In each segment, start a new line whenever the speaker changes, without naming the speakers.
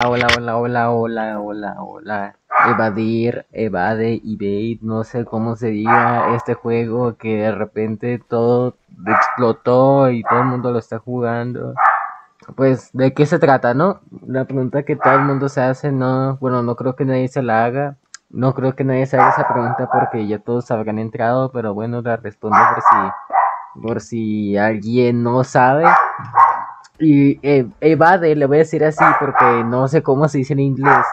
Hola, hola, hola, hola, hola, hola. Evadir, evade, evade, no sé cómo se diga este juego que de repente todo explotó y todo el mundo lo está jugando. Pues, ¿de qué se trata, no? La pregunta que todo el mundo se hace, no, bueno, no creo que nadie se la haga. No creo que nadie se haga esa pregunta porque ya todos habrán entrado, pero bueno, la respondo por si alguien no sabe. Y evade, le voy a decir así porque no sé cómo se dice en inglés.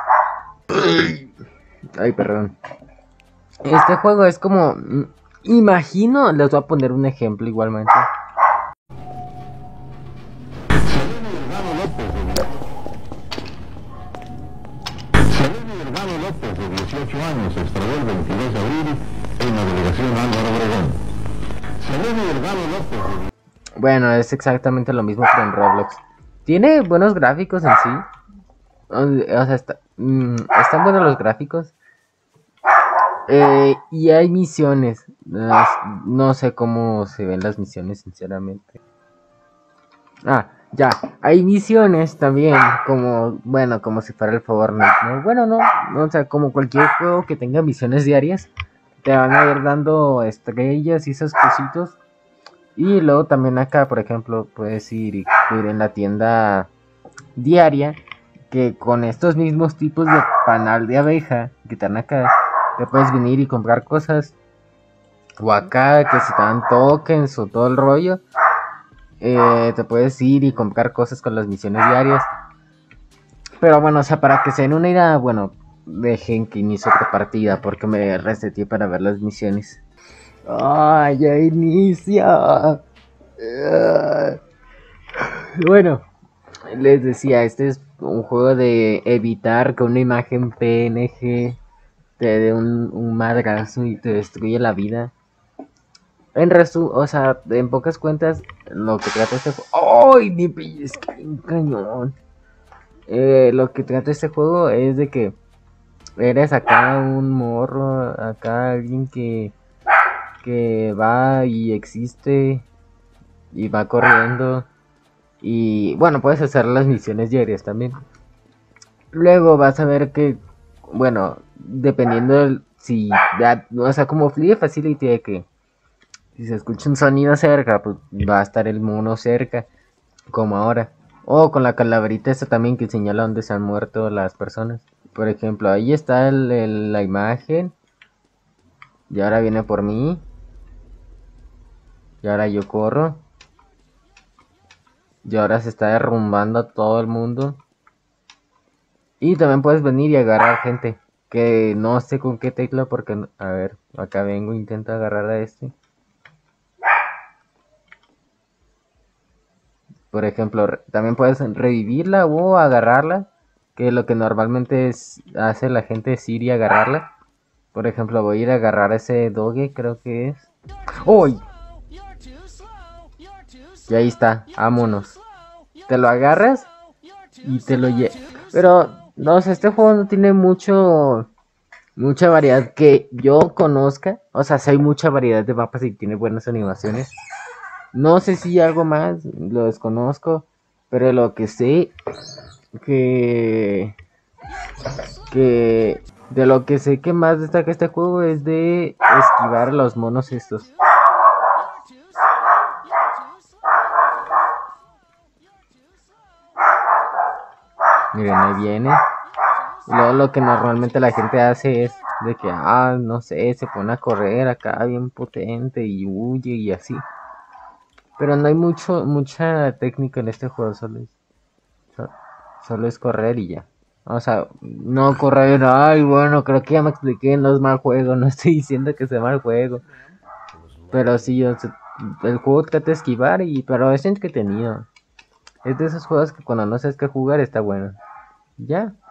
Ay, perdón. Este juego es como... imagino, les voy a poner un ejemplo igualmente.
Selene Delgado López, de 18 años, se extravió el 22 de abril en la delegación Álvaro Obregón. Selene Delgado López.
Bueno, es exactamente lo mismo que en Roblox. Tiene buenos gráficos en sí. O sea, están buenos los gráficos. Y hay misiones. No sé cómo se ven las misiones, sinceramente. Ah, ya. Hay misiones también, como, bueno, como si fuera el Fortnite, ¿no? Bueno, no, o sea, como cualquier juego que tenga misiones diarias, te van a ir dando estrellas y esos cositos. Y luego también acá, por ejemplo, puedes ir en la tienda diaria, que con estos mismos tipos de panal de abeja que están acá, te puedes venir y comprar cosas. O acá, que si te dan tokens o todo el rollo, te puedes ir y comprar cosas con las misiones diarias. Pero bueno, o sea, para que se den una idea, bueno, dejen que inicie otra partida porque me reseteé para ver las misiones. ¡Ah, ya inicia! Bueno, les decía, este es un juego de evitar que una imagen PNG te dé un madrazo y te destruye la vida. En resumen, o sea, en pocas cuentas, lo que trata este juego... ¡Ay, mi pellizca un cañón! Lo que trata este juego es de que eres acá un morro, acá alguien que va y existe y va corriendo. Y bueno, puedes hacer las misiones diarias también. Luego vas a ver que, bueno, dependiendo del, si, o sea, como Flea Facility de que si se escucha un sonido cerca, pues va a estar el mono cerca, como ahora. O con la calaverita esta también que señala dónde se han muerto las personas. Por ejemplo, ahí está la imagen. Y ahora viene por mí. Y ahora yo corro. Y ahora se está derrumbando todo el mundo. Y también puedes venir y agarrar gente. Que no sé con qué tecla porque... A ver, acá vengo, intento agarrar a este. Por ejemplo, también puedes revivirla o agarrarla. Que lo que normalmente hace la gente es ir y agarrarla. Por ejemplo, voy a ir a agarrar a ese doge, creo que es. ¡Uy! Y ahí está, vámonos. Te lo agarras y te lo llevas. Pero, no sé, este juego no tiene mucha variedad que yo conozca. O sea, sí hay mucha variedad de mapas y tiene buenas animaciones. No sé si algo más, lo desconozco. Pero lo que sé que que de lo que sé que más destaca este juego es de esquivar a los monos estos. Miren, ahí viene. Y luego lo que normalmente la gente hace es de que, no sé, se pone a correr acá bien potente y huye y así. Pero no hay mucha técnica en este juego, solo es correr y ya. O sea, no correr, ay, bueno, creo que ya me expliqué, no es mal juego, no estoy diciendo que sea mal juego. Pero sí, el juego trata de esquivar, pero es entretenido. Es de esos juegos que cuando no sabes qué jugar está bueno. Ya.